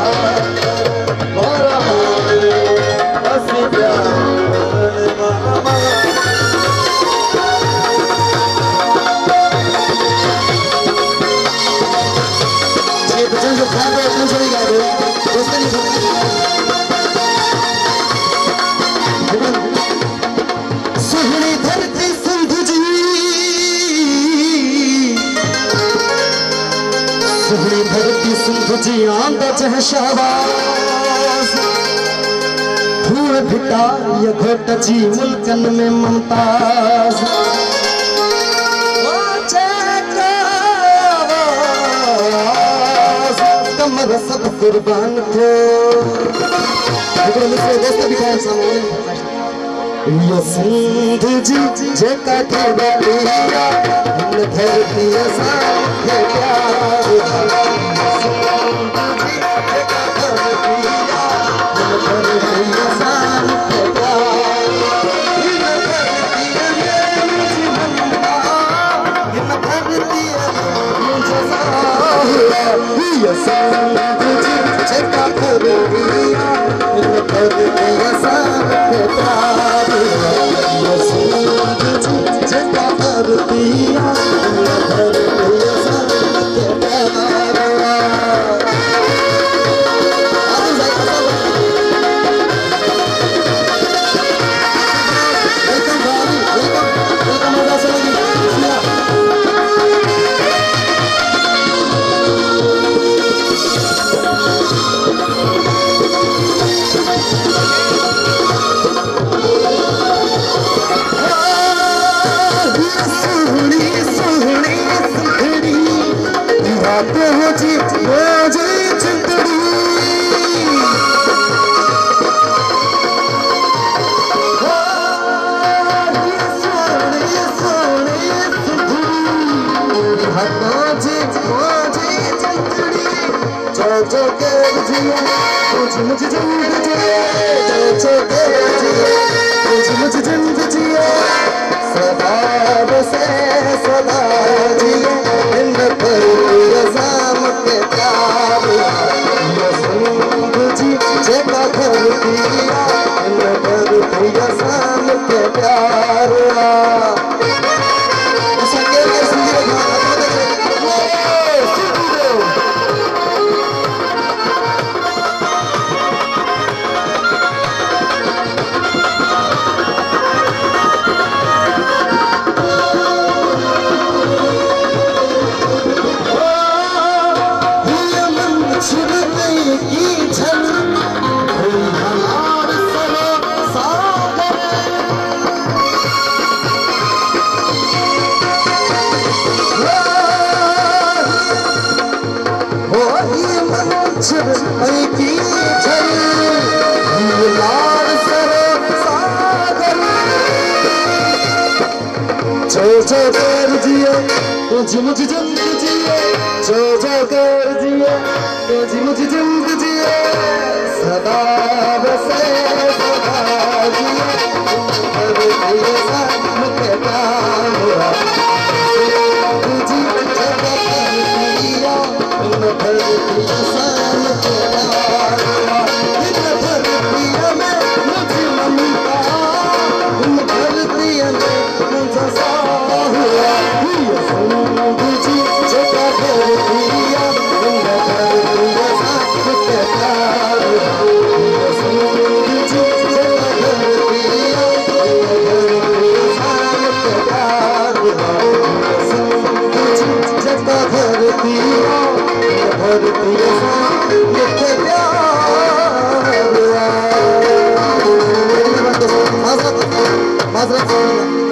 धरती सिंधु जी आंदा शहबाज हुए भिटा ये घोट जी मुल्कन में मुमताज कमर सब कुर्बान थे दोस्त भी खाए सामने ये सिंधु जी जेका के बलिया धरती साथे प्यार मुझे जिंद जिए मुझे जिंद जिए सदा बसे सदा जिए इन पर रज़ाम के प्यार ये सिंध जी जेका घर दिया इन पर रज़ाम के प्यार जो कर जिए तुझे मुझे जिंद जिए जो कर जिए तुझे मुझे जिंद जिए सदा बसे सदा जिए मुझे प्यार हुआ तुझे Mazrat